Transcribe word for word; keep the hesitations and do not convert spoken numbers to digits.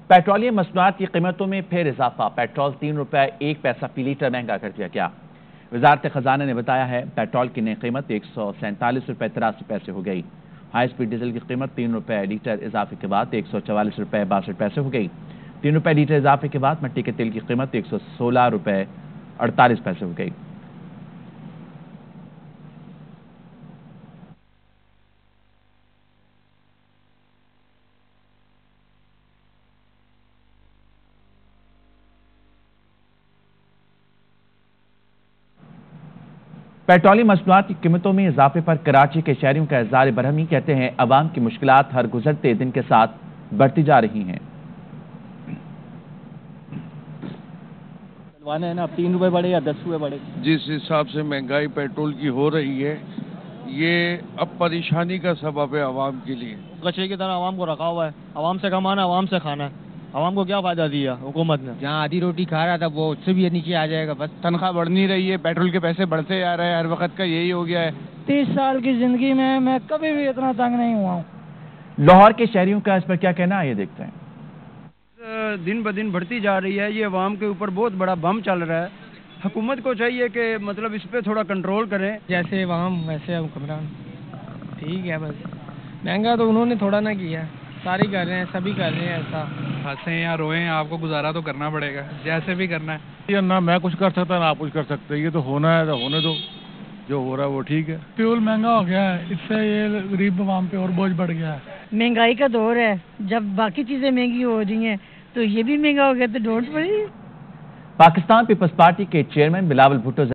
Petroleum मसनूआत की कीमतों में फिर इजाफा। पेट्रोल तीन रुपए एक पैसा फी लीटर महंगा कर दिया गया। वजारत खजाना ने बताया है पेट्रोल की नई कीमत एक सौ सैंतालीस रुपए तिरासी पैसे हो गई। हाई स्पीड डीजल की कीमत तीन रुपए लीटर इजाफे के बाद एक सौ चवालीस रुपए बासठ पैसे हो गई। तीन रुपए लीटर इजाफे के बाद मिट्टी के तेल की कीमत एक सौ सोलह रुपए अड़तालीस पैसे हो गई। पेट्रोलियम मसनूआत की कीमतों में इजाफे पर कराची के शहरियों का इज़हार बरहमी। कहते हैं अवाम की मुश्किलात हर गुजरते दिन के साथ बढ़ती जा रही हैं। है ना, अब तीन रुपए बढ़े या दस रुपए बढ़े, जिस हिसाब से महंगाई पेट्रोल की हो रही है, ये अब परेशानी का सबब है अवाम के लिए। कचरे की तरह अवाम को रखा हुआ है। अवाम से कमाना, अवाम से खाना है। अवाम को क्या फायदा दिया हुकूमत ने? जहाँ आधी रोटी खा रहा था वो उससे भी नीचे आ जाएगा। बस तनख्वाह बढ़ नहीं रही है, पेट्रोल के पैसे बढ़ते जा रहे हैं, हर वक्त का यही हो गया है। तीस साल की जिंदगी में मैं कभी भी इतना तंग नहीं हुआ हूँ। लाहौर के शहरियों का इस पर क्या कहना है, ये देखते हैं। दिन ब दिन बढ़ती जा रही है, ये अवाम के ऊपर बहुत बड़ा बम चल रहा है। हुकूमत को चाहिए कि मतलब इस पे थोड़ा कंट्रोल करें। जैसे अवाम वैसे हुक्मरान, ठीक है। बस महंगा तो उन्होंने थोड़ा ना किया, सारे कर रहे हैं, सभी कर रहे हैं। ऐसा हंसे या रोए, आपको गुजारा तो करना पड़ेगा, जैसे भी करना है। ये ना मैं कुछ कर सकता ना आप कुछ कर सकते, ये तो होना है तो होने दो, जो हो रहा है वो ठीक है। फ्यूल महंगा हो गया है, इससे ये गरीब अवाम पे और बोझ बढ़ गया है। महंगाई का दौर है, जब बाकी चीजें महंगी हो रही हैं तो ये भी महंगा हो गया तो डांट पड़ी। पाकिस्तान पीपल्स पार्टी के चेयरमैन बिलावल भुट्टो